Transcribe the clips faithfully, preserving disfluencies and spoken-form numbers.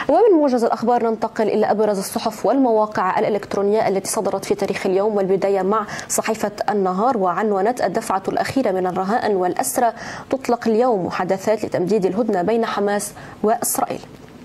ومن موجز الأخبار ننتقل إلى أبرز الصحف والمواقع الإلكترونية التي صدرت في تاريخ اليوم، والبداية مع صحيفة النهار، وعنونت الدفعة الأخيرة من الرهائن والأسرى تطلق اليوم، محادثات لتمديد الهدنة بين حماس وإسرائيل.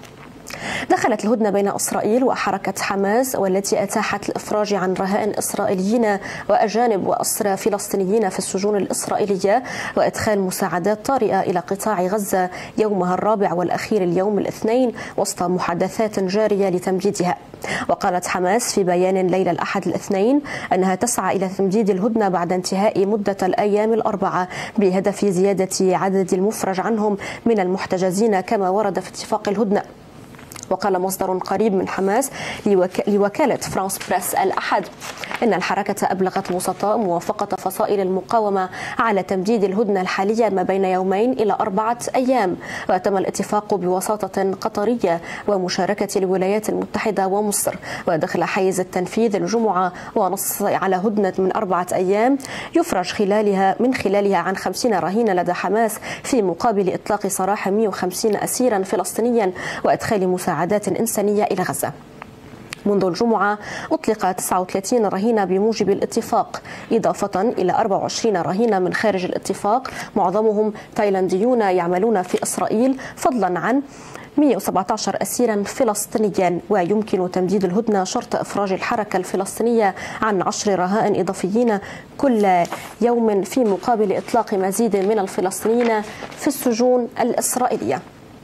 دخلت الهدنة بين إسرائيل وحركة حماس والتي أتاحت الإفراج عن رهائن إسرائيليين وأجانب وأسرى فلسطينيين في السجون الإسرائيلية وإدخال مساعدات طارئة إلى قطاع غزة يومها الرابع والأخير اليوم الاثنين وسط محادثات جارية لتمديدها. وقالت حماس في بيان ليلة الأحد الاثنين أنها تسعى إلى تمديد الهدنة بعد انتهاء مدة الأيام الأربعة بهدف زيادة عدد المفرج عنهم من المحتجزين كما ورد في اتفاق الهدنة. وقال مصدر قريب من حماس لوك... لوكالة فرانس بريس الأحد إن الحركة أبلغت الوسطاء موافقة فصائل المقاومة على تمديد الهدنة الحالية ما بين يومين إلى أربعة أيام، وتم الاتفاق بوساطة قطرية ومشاركة الولايات المتحدة ومصر، ودخل حيز التنفيذ الجمعة ونص على هدنة من أربعة أيام يفرج خلالها من خلالها عن خمسين رهينة لدى حماس في مقابل إطلاق سراح مئة وخمسين أسيرا فلسطينيا وإدخال مساعدات مساعدات إنسانية إلى غزة. منذ الجمعة أطلق تسعة وثلاثين رهينة بموجب الاتفاق، إضافة إلى أربعة وعشرين رهينة من خارج الاتفاق، معظمهم تايلانديون يعملون في إسرائيل، فضلا عن مئة وسبعة عشر أسيرا فلسطينيا. ويمكن تمديد الهدنة شرط إفراج الحركة الفلسطينية عن عشر رهائن إضافيين كل يوم في مقابل إطلاق مزيد من الفلسطينيين في السجون الإسرائيلية.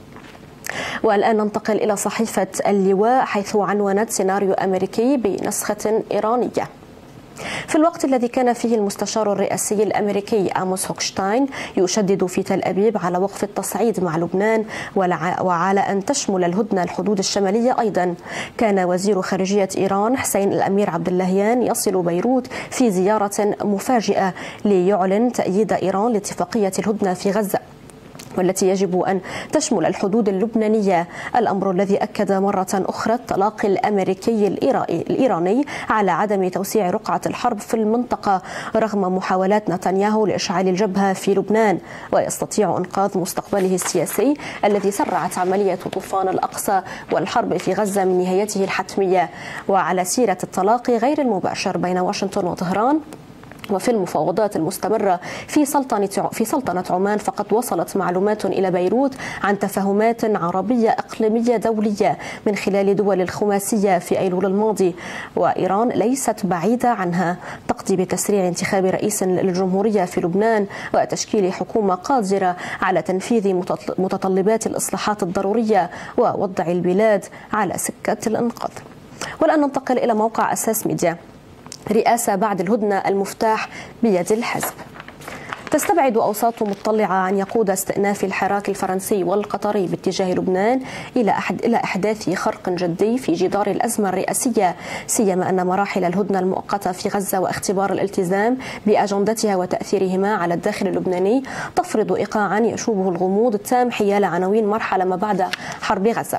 والآن ننتقل إلى صحيفة اللواء حيث عنونت سيناريو أمريكي بنسخة إيرانية. في الوقت الذي كان فيه المستشار الرئاسي الأمريكي آموس هوكشتاين يشدد في تل أبيب على وقف التصعيد مع لبنان وعلى أن تشمل الهدنة الحدود الشمالية أيضا، كان وزير خارجية إيران حسين الأمير عبد اللهيان يصل بيروت في زيارة مفاجئة ليعلن تأييد إيران لاتفاقية الهدنة في غزة، والتي يجب أن تشمل الحدود اللبنانية، الأمر الذي أكد مرة أخرى التلاقي الأمريكي الإيراني على عدم توسيع رقعة الحرب في المنطقة رغم محاولات نتنياهو لإشعال الجبهة في لبنان، ويستطيع إنقاذ مستقبله السياسي الذي سرعت عملية طوفان الأقصى والحرب في غزة من نهايته الحتمية. وعلى سيرة التلاقي غير المباشر بين واشنطن وطهران وفي المفاوضات المستمرة في سلطنة في سلطنة عمان، فقد وصلت معلومات إلى بيروت عن تفاهمات عربية إقليمية دولية من خلال دول الخماسية في أيلول الماضي، وإيران ليست بعيدة عنها، تقضي بتسريع انتخاب رئيس للجمهورية في لبنان وتشكيل حكومة قادرة على تنفيذ متطلبات الإصلاحات الضرورية ووضع البلاد على سكة الإنقاذ. والآن ننتقل إلى موقع أساس ميديا. رئاسة بعد الهدنة المفتاح بيد الحزب. تستبعد أوساط مطلعة عن يقود استئناف الحراك الفرنسي والقطري باتجاه لبنان إلى أحد إلى إحداث خرق جدي في جدار الأزمة الرئاسية، سيما أن مراحل الهدنة المؤقتة في غزة واختبار الالتزام بأجندتها وتأثيرهما على الداخل اللبناني تفرض إيقاعا يشوبه الغموض التام حيال عناوين مرحلة ما بعد حرب غزة.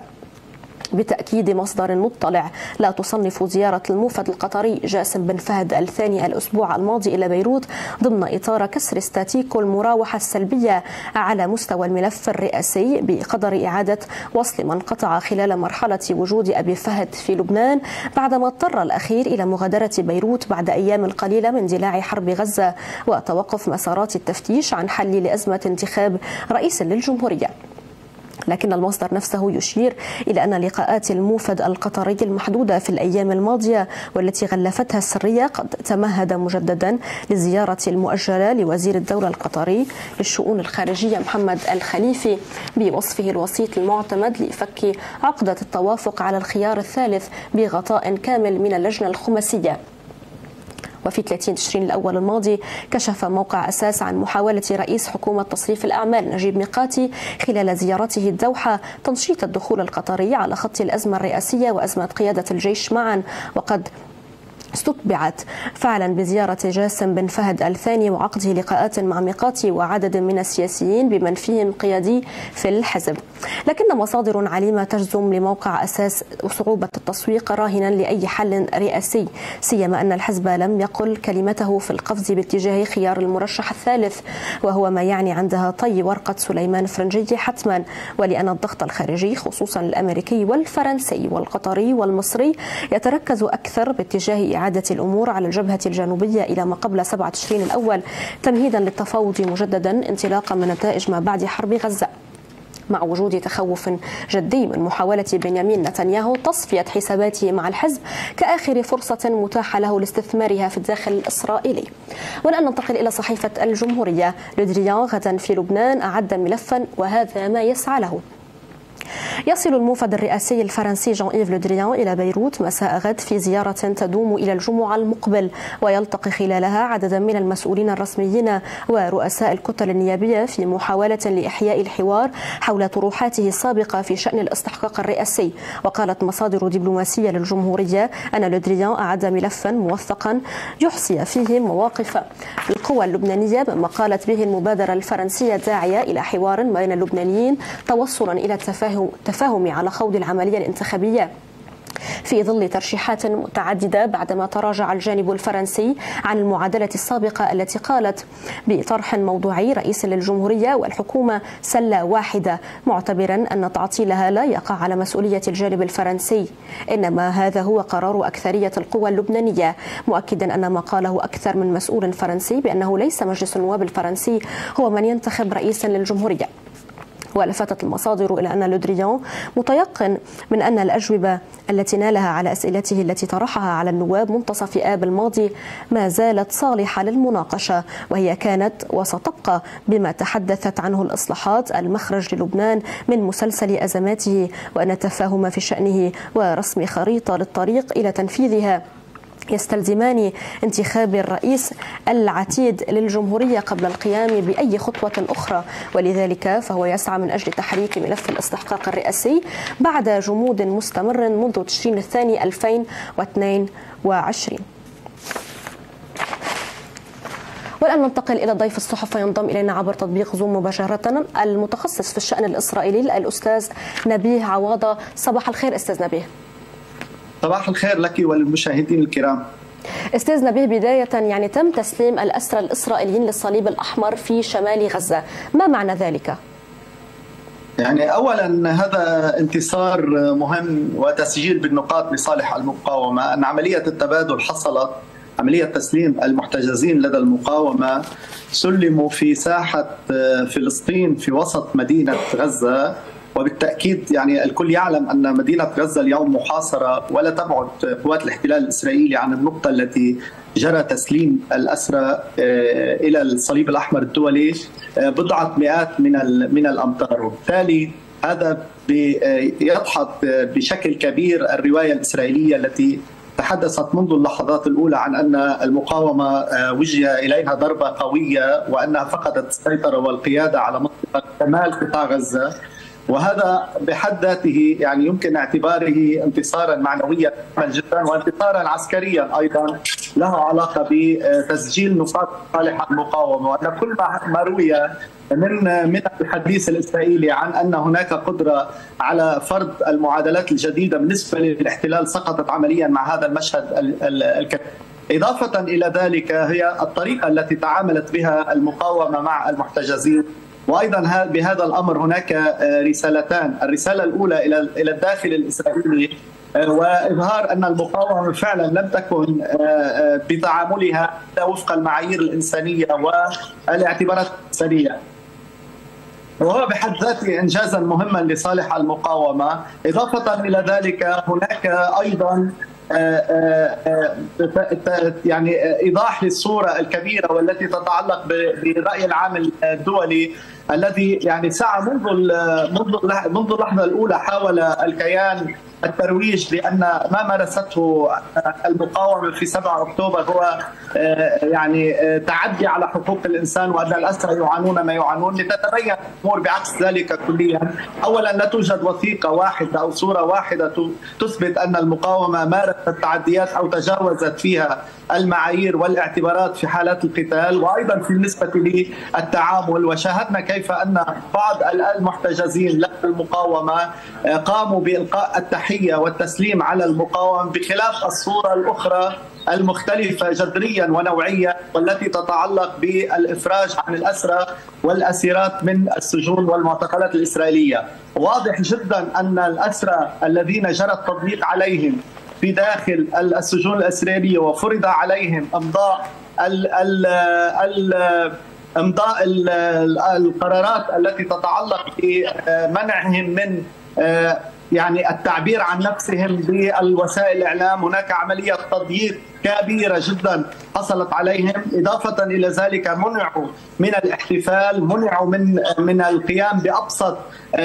بتأكيد مصدر مطلع، لا تصنف زيارة الموفد القطري جاسم بن فهد الثاني الأسبوع الماضي إلى بيروت ضمن إطار كسر استاتيكو المراوحة السلبية على مستوى الملف الرئاسي بقدر إعادة وصل من قطع خلال مرحلة وجود أبي فهد في لبنان بعدما اضطر الأخير إلى مغادرة بيروت بعد أيام قليلة من اندلاع حرب غزة وتوقف مسارات التفتيش عن حل لأزمة انتخاب رئيس للجمهورية. لكن المصدر نفسه يشير إلى أن لقاءات الموفد القطري المحدودة في الأيام الماضية والتي غلفتها السرية قد تمهد مجددا للزيارة المؤجلة لوزير الدولة القطري للشؤون الخارجية محمد الخليفي بوصفه الوسيط المعتمد لفك عقدة التوافق على الخيار الثالث بغطاء كامل من اللجنة الخماسية. وفي ثلاثين تشرين الأول الماضي كشف موقع أساس عن محاولة رئيس حكومة تصريف الأعمال نجيب ميقاتي خلال زيارته الدوحة تنشيط الدخول القطري على خط الأزمة الرئاسية وأزمة قيادة الجيش معا، وقد استتبعت فعلا بزيارة جاسم بن فهد الثاني وعقده لقاءات مع ميقاتي وعدد من السياسيين بمن فيهم قيادي في الحزب، لكن مصادر عليمة تجزم لموقع أساس صعوبة التسويق راهنا لأي حل رئاسي، سيما أن الحزب لم يقل كلمته في القفز باتجاه خيار المرشح الثالث، وهو ما يعني عندها طي ورقة سليمان فرنجي حتما، ولأن الضغط الخارجي خصوصا الأمريكي والفرنسي والقطري والمصري يتركز أكثر باتجاه إعادة الأمور على الجبهة الجنوبية إلى ما قبل سبعة تشرين الأول تمهيدا للتفاوض مجددا انطلاقا من نتائج ما بعد حرب غزة، مع وجود تخوف جدي من محاولة بنيامين نتنياهو تصفية حساباته مع الحزب كآخر فرصة متاحة له لاستثمارها في الداخل الإسرائيلي. والآن ننتقل إلى صحيفة الجمهورية. لودريان غدا في لبنان أعد ملفا وهذا ما يسعى له. يصل الموفد الرئاسي الفرنسي جان إيف لودريان إلى بيروت مساء غد في زيارة تدوم إلى الجمعة المقبل، ويلتقي خلالها عددا من المسؤولين الرسميين ورؤساء الكتل النيابية في محاولة لإحياء الحوار حول طروحاته السابقة في شأن الاستحقاق الرئاسي. وقالت مصادر دبلوماسية للجمهورية أن لودريان أعد ملفا موثقا يحصي فيه مواقف القوى اللبنانية، مما قالت به المبادرة الفرنسية داعية إلى حوار بين اللبنانيين توصلا إلى التفاهم تفاهم على خوض العملية الانتخابية في ظل ترشيحات متعددة بعدما تراجع الجانب الفرنسي عن المعادلة السابقة التي قالت بطرح موضوعي رئيس للجمهورية والحكومة سلة واحدة، معتبرا أن تعطيلها لا يقع على مسؤولية الجانب الفرنسي، إنما هذا هو قرار أكثرية القوى اللبنانية، مؤكدا أن ما قاله أكثر من مسؤول فرنسي بأنه ليس مجلس النواب الفرنسي هو من ينتخب رئيسا للجمهورية. ولفتت المصادر إلى أن لودريان متيقن من أن الأجوبة التي نالها على أسئلته التي طرحها على النواب منتصف آب الماضي ما زالت صالحة للمناقشة، وهي كانت وستبقى بما تحدثت عنه الإصلاحات المخرج للبنان من مسلسل أزماته، وأن التفاهم في شأنه ورسم خريطة للطريق إلى تنفيذها يستلزمان انتخاب الرئيس العتيد للجمهورية قبل القيام بأي خطوة أخرى، ولذلك فهو يسعى من أجل تحريك ملف الاستحقاق الرئاسي بعد جمود مستمر منذ تشرين الثاني ألفين واثنين وعشرين. والآن ننتقل إلى ضيف الصحف، ينضم إلينا عبر تطبيق زوم مباشرة المتخصص في الشأن الإسرائيلي الأستاذ نبيه عواضة. صباح الخير أستاذ نبيه. صباح الخير لك وللمشاهدين الكرام. استاذ نبيه، بداية يعني تم تسليم الأسرى الإسرائيليين للصليب الأحمر في شمال غزة، ما معنى ذلك؟ يعني أولا هذا انتصار مهم وتسجيل بالنقاط لصالح المقاومة، أن عملية التبادل حصلت، عملية تسليم المحتجزين لدى المقاومة سلموا في ساحة فلسطين في وسط مدينة غزة، وبالتأكيد يعني الكل يعلم أن مدينة غزة اليوم محاصرة ولا تبعد قوات الاحتلال الإسرائيلي عن النقطة التي جرى تسليم الأسرى إلى الصليب الأحمر الدولي بضعة مئات من من الأمتار، وبالتالي هذا يدحض بشكل كبير الرواية الإسرائيلية التي تحدثت منذ اللحظات الأولى عن أن المقاومة وجه إليها ضربة قوية وأنها فقدت السيطرة والقيادة على منطقة شمال قطاع غزة، وهذا بحد ذاته يعني يمكن اعتباره انتصارا معنويا جدا وانتصارا عسكريا ايضا له علاقه بتسجيل نقاط صالح المقاومه، وان كل ما روي من من الحديث الاسرائيلي عن ان هناك قدره على فرض المعادلات الجديده بالنسبه للاحتلال سقطت عمليا مع هذا المشهد الكبير. اضافه الى ذلك هي الطريقه التي تعاملت بها المقاومه مع المحتجزين، وايضا بهذا الامر هناك رسالتان، الرساله الاولى الى الى الداخل الاسرائيلي واظهار ان المقاومه فعلا لم تكن بتعاملها وفق المعايير الانسانيه والاعتبارات الانسانيه، وهو بحد ذاته انجازا مهما لصالح المقاومه. اضافه الى ذلك هناك ايضا يعني ايضاح للصوره الكبيره والتي تتعلق بالراي العام الدولي الذي يعني سعى منذ منذ منذ اللحظه الاولى، حاول الكيان الترويج لأن ما مارسته المقاومة في سبعة أكتوبر هو يعني تعدي على حقوق الإنسان وأن الأسرى يعانون ما يعانون، لتتبين الأمور بعكس ذلك كليا. أولا لا توجد وثيقة واحدة أو صورة واحدة تثبت أن المقاومة مارست تعديات أو تجاوزت فيها المعايير والاعتبارات في حالات القتال، وأيضا في بالنسبة للتعامل. وشاهدنا كيف أن بعض المحتجزين للمقاومة قاموا بإلقاء التحية والتسليم على المقاومة، بخلاف الصورة الأخرى المختلفة جذريا ونوعيا والتي تتعلق بالإفراج عن الأسرى والأسيرات من السجون والمعتقلات الإسرائيلية. واضح جدا أن الأسرى الذين جرى التضييق عليهم في داخل السجون الإسرائيلية وفرض عليهم إمضاء ال ال ال امضاء القرارات التي تتعلق بمنعهم من يعني التعبير عن نفسهم بالوسائل الإعلام. هناك عملية تضييق كبيرة جدا حصلت عليهم، إضافة إلى ذلك منعوا من الاحتفال، منعوا من من القيام بأبسط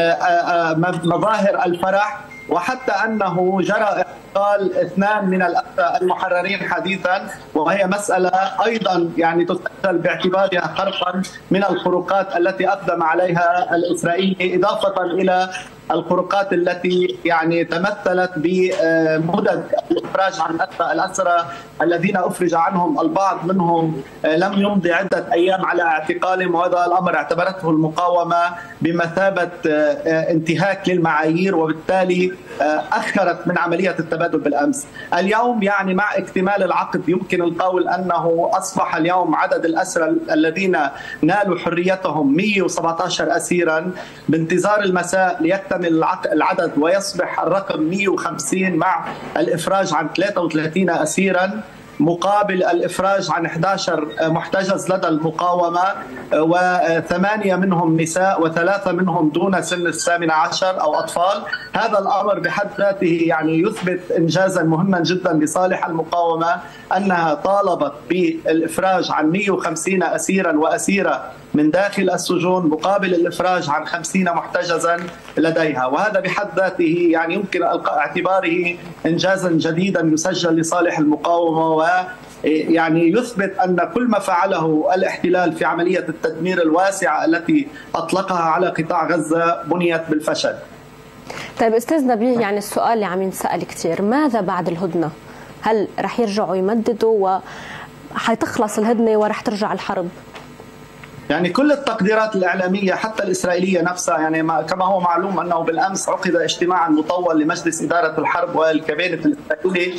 مظاهر الفرح، وحتى أنه جرى اعتقال اثنان من الأسرى المحررين حديثا، وهي مسألة أيضا يعني تسجل باعتبارها خرقا من الخروقات التي أقدم عليها الإسرائيلي، إضافة إلى الخروقات التي يعني تمثلت بمدد الإفراج عن الأسرى الذين أفرج عنهم البعض منهم لم يمضي عدة أيام على اعتقالهم، وهذا الأمر اعتبرته المقاومة بمثابة انتهاك للمعايير، وبالتالي أخرت من عملية التبادل بالأمس. اليوم يعني مع اكتمال العقد يمكن القول أنه أصبح اليوم عدد الأسرى الذين نالوا حريتهم مئة وسبعة عشر أسيرا، بانتظار المساء ليكتمل العدد ويصبح الرقم مئة وخمسين مع الإفراج عن ثلاثة وثلاثين أسيرا، مقابل الإفراج عن أحد عشر محتجز لدى المقاومة، وثمانية منهم نساء وثلاثة منهم دون سن الثامنة عشر أو أطفال. هذا الأمر بحد ذاته يعني يثبت إنجازا مهما جدا لصالح المقاومة، أنها طالبت بالإفراج عن مئة وخمسين أسيرا وأسيرة من داخل السجون مقابل الإفراج عن خمسين محتجزا لديها، وهذا بحد ذاته يعني يمكن اعتباره إنجازا جديدا يسجل لصالح المقاومة، و يعني يثبت أن كل ما فعله الاحتلال في عملية التدمير الواسعة التي أطلقها على قطاع غزة بنيت بالفشل. طيب أستاذ نبيه، يعني السؤال اللي عم ينسأل كثير، ماذا بعد الهدنة؟ هل رح يرجعوا يمددوا وحتخلص الهدنة ورح ترجع الحرب؟ يعني كل التقديرات الإعلامية حتى الإسرائيلية نفسها، يعني كما هو معلوم أنه بالأمس عقد اجتماع مطول لمجلس إدارة الحرب والكابينة الإسرائيلي،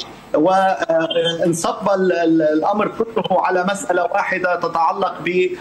وانصب الأمر كله على مسألة واحدة تتعلق ب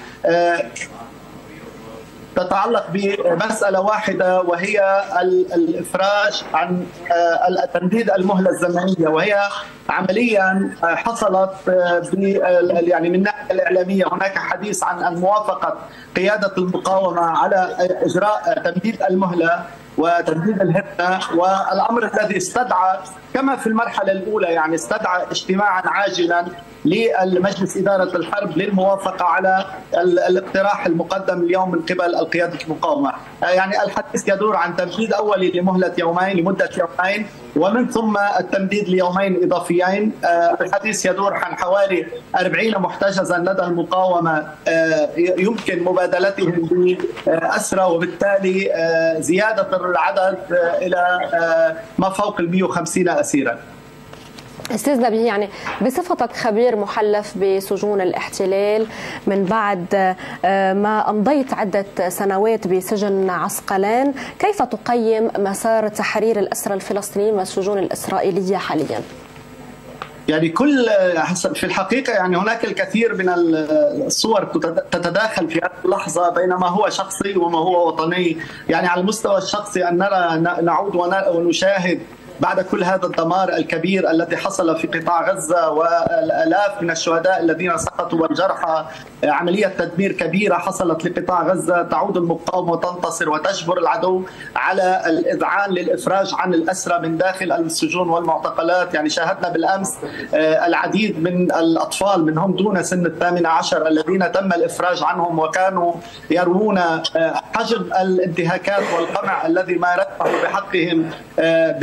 تتعلق بمسألة واحدة، وهي الإفراج عن تمديد المهلة الزمنية، وهي عمليا حصلت يعني من الناحية الإعلامية هناك حديث عن موافقة قيادة المقاومة على إجراء تمديد المهلة وتمديد الهدنة، والأمر الذي استدعى كما في المرحلة الأولى يعني استدعى اجتماعا عاجلا للمجلس إدارة الحرب للموافقة على الاقتراح المقدم اليوم من قبل القيادة المقاومة. يعني الحديث يدور عن تمديد أولي لمهلة يومين لمدة يومين، ومن ثم التمديد ليومين إضافيين. الحديث يدور عن حوالي أربعين محتجزا لدى المقاومة يمكن مبادلتهم بأسرى، وبالتالي زيادة العدد إلى ما فوق ال مئة وخمسين أسيرا. أستاذ نبيه، يعني بصفتك خبير محلف بسجون الاحتلال من بعد ما أمضيت عدة سنوات بسجن عسقلان، كيف تقيم مسار تحرير الأسرى الفلسطينيين والسجون الإسرائيلية حاليا؟ يعني كل في الحقيقة يعني هناك الكثير من الصور تتداخل في هذه اللحظة بين ما هو شخصي وما هو وطني. يعني على المستوى الشخصي أن نرى نعود ونشاهد بعد كل هذا الدمار الكبير الذي حصل في قطاع غزة والآلاف من الشهداء الذين سقطوا والجرحى، عملية تدمير كبيرة حصلت لقطاع غزة، تعود المقاومة وتنتصر وتجبر العدو على الإذعان للإفراج عن الأسرى من داخل السجون والمعتقلات. يعني شاهدنا بالأمس العديد من الأطفال منهم دون سن الثامنة عشر الذين تم الإفراج عنهم وكانوا يروون حجم الانتهاكات والقمع الذي مارسه بحقهم بن جفير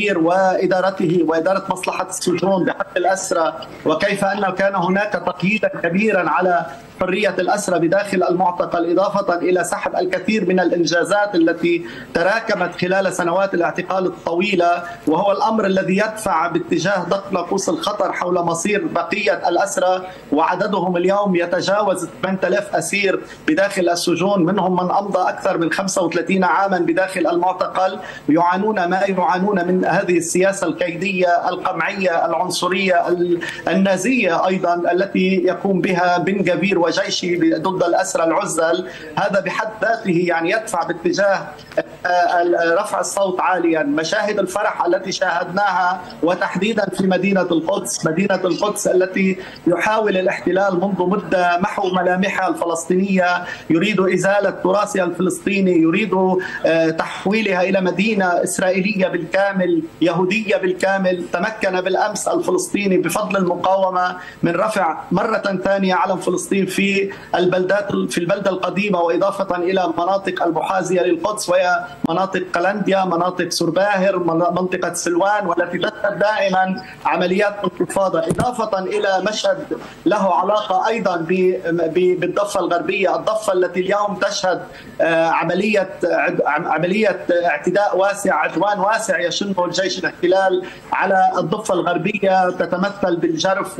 التدبير وإدارته وإدارة مصلحة السجون بحق الأسرى، وكيف أنه كان هناك تقييدا كبيرا على حرية الأسرى بداخل المعتقل، إضافة إلى سحب الكثير من الإنجازات التي تراكمت خلال سنوات الاعتقال الطويلة، وهو الأمر الذي يدفع باتجاه ضغط ناقوس الخطر حول مصير بقية الأسرى، وعددهم اليوم يتجاوز ثمانية آلاف أسير بداخل السجون، منهم من أمضى أكثر من خمسة وثلاثين عاما بداخل المعتقل، يعانون ما يعانون من هذه السياسة الكيدية القمعية العنصرية النازية أيضا التي يقوم بها بن جفير وجيشه ضد الأسرى العزل. هذا بحد ذاته يعني يدفع باتجاه رفع الصوت عاليا. مشاهد الفرح التي شاهدناها وتحديدا في مدينة القدس، مدينة القدس التي يحاول الاحتلال منذ مدة محو ملامحها الفلسطينية، يريد إزالة تراثها الفلسطيني، يريد تحويلها إلى مدينة إسرائيلية بالكامل، يهودية بالكامل. تمكن بالأمس الفلسطيني بفضل المقاومة من رفع مرة ثانية علم فلسطين في البلدات في البلدة القديمة، وإضافة إلى مناطق المحاذية للقدس وهي مناطق قلنديا، مناطق سرباهر، منطقة سلوان، والتي تشهد دائما عمليات انتفاضة، إضافة إلى مشهد له علاقة أيضا بالضفة الغربية، الضفة التي اليوم تشهد عملية عملية اعتداء واسع، عدوان واسع يشنه الجيش الاحتلال على الضفة الغربية، تتمثل بالجرف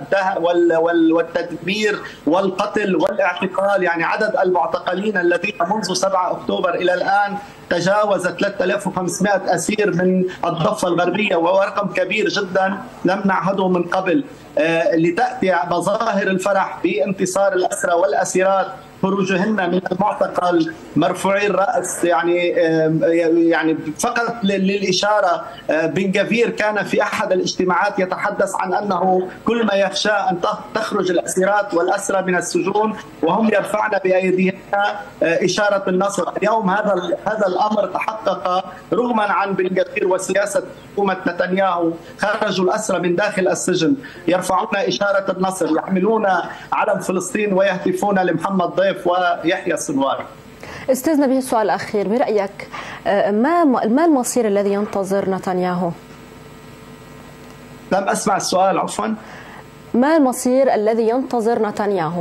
والتدمير والقتل والاعتقال. يعني عدد المعتقلين الذين منذ سبعة أكتوبر إلى الآن تجاوز ثلاثة آلاف وخمسمائة أسير من الضفة الغربية، وهو رقم كبير جدا لم نعهده من قبل. آه لتأتي مظاهر الفرح بانتصار الأسرى والأسيرات، خروجهن من المعتقل مرفوعي الرأس، يعني يعني فقط للإشارة، بن جفير كان في أحد الاجتماعات يتحدث عن أنه كل ما يخشى أن تخرج الأسيرات والأسرى من السجون وهم يرفعن بأيديهن إشارة النصر. اليوم هذا هذا الأمر تحقق رغما عن بن جفير وسياسة حكومة نتنياهو. خرجوا الأسرى من داخل السجن يرفعون إشارة النصر، يحملون علم فلسطين ويهتفون لمحمد ضيف ويحيى السنواري. استاذ نبيه، السؤال الأخير برأيك، ما ما المصير الذي ينتظر نتنياهو؟ لم أسمع السؤال، عفوا. ما المصير الذي ينتظر نتنياهو؟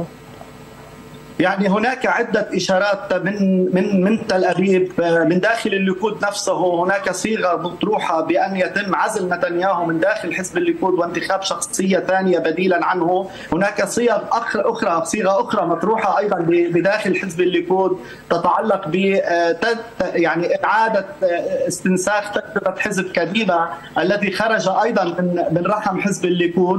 يعني هناك عدة إشارات من من من تل أبيب، من داخل الليكود نفسه هناك صيغة مطروحة بأن يتم عزل نتنياهو من داخل حزب الليكود وانتخاب شخصية ثانية بديلا عنه. هناك صيغ أخرى صيغة أخرى مطروحة أيضا بداخل حزب الليكود تتعلق ب يعني إعادة استنساخ تجربة حزب كديبة الذي خرج أيضا من من رحم حزب الليكود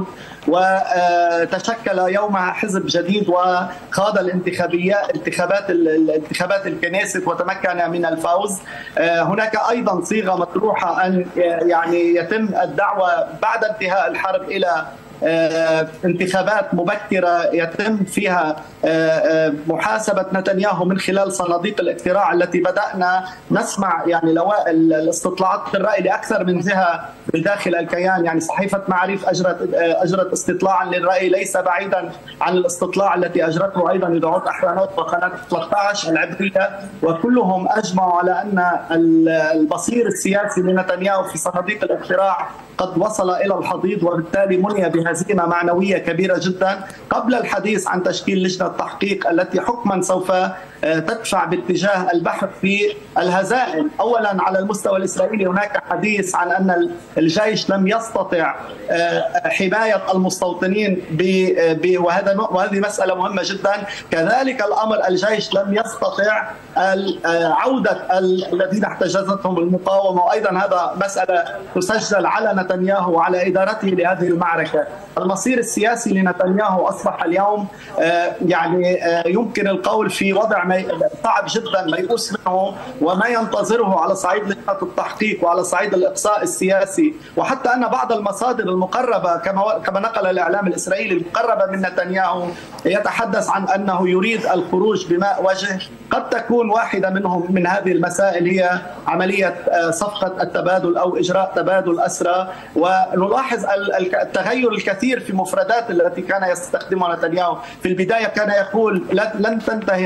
وتشكل يومها حزب جديد وخاض الانتخابات انتخابات الانتخابات الكنيست وتمكن من الفوز. هناك ايضا صيغه مطروحه ان يعني يتم الدعوه بعد انتهاء الحرب الى انتخابات مبكرة يتم فيها محاسبة نتنياهو من خلال صناديق الاقتراع التي بدأنا نسمع يعني الاستطلاعات الرأي لأكثر من جهة بداخل الكيان. يعني صحيفة معاريف أجرت أجرت استطلاعا للرأي ليس بعيدا عن الاستطلاع التي أجرته أيضا إذاعة أحرانوت وقناة ثلاثة عشر العبرية، وكلهم أجمعوا على أن البصير السياسي لنتنياهو في صناديق الاقتراع قد وصل إلى الحضيض، وبالتالي مني بهزيمة معنوية كبيرة جدا. قبل الحديث عن تشكيل لجنة تحقيق التي حكما سوف تدفع باتجاه البحث في الهزائم، أولا على المستوى الإسرائيلي هناك حديث عن أن الجيش لم يستطع حماية المستوطنين وهذا وهذه مسألة مهمة جدا. كذلك الأمر الجيش لم يستطع عودة الذين احتجزتهم المقاومة، وأيضا هذا مسألة تسجل على نتنياهو وعلى إدارته لهذه المعركة. المصير السياسي لنتنياهو أصبح اليوم يعني يمكن القول في وضع صعب جدا ميؤوس منه، وما ينتظره على صعيد لجنة التحقيق وعلى صعيد الإقصاء السياسي، وحتى أن بعض المصادر المقربة كما كما نقل الإعلام الإسرائيلي المقربة من نتنياهو يتحدث عن أنه يريد الخروج بماء وجه. قد تكون واحدة منهم من هذه المسائل هي عملية صفقة التبادل أو إجراء تبادل أسرى. ونلاحظ التغير الكثير في مفردات التي كان يستخدمها نتنياهو. في البداية كان يقول لن تنتهي هذه الحرب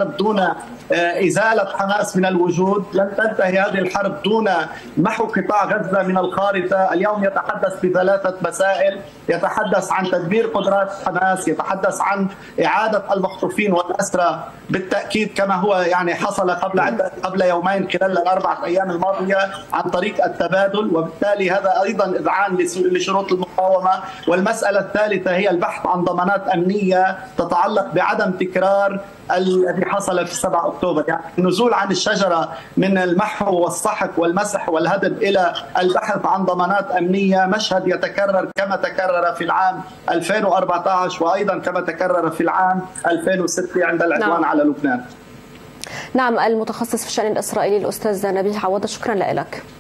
الحرب دون إزالة حماس من الوجود، لن تنتهي هذه الحرب دون محو قطاع غزة من الخارطة. اليوم يتحدث بثلاثة مسائل، يتحدث عن تدمير قدرات حماس، يتحدث عن إعادة المخطوفين والأسرى بالتأكيد كما هو يعني حصل قبل قبل يومين خلال الأربعة أيام الماضية عن طريق التبادل، وبالتالي هذا أيضا إذعان لشروط المقاومة. والمسألة الثالثة هي البحث عن ضمانات أمنية تتعلق بعدم تكرار الذي حصل في سبعة أكتوبر، يعني النزول عن الشجرة من المحو والسحق والمسح والهدم إلى البحث عن ضمانات أمنية، مشهد يتكرر كما تكرر في العام ألفين وأربعة عشر وأيضا كما تكرر في العام ألفين وستة عند العدوان نعم. على لبنان. نعم، المتخصص في الشأن الإسرائيلي الأستاذ نبيل عوض، شكرا لك.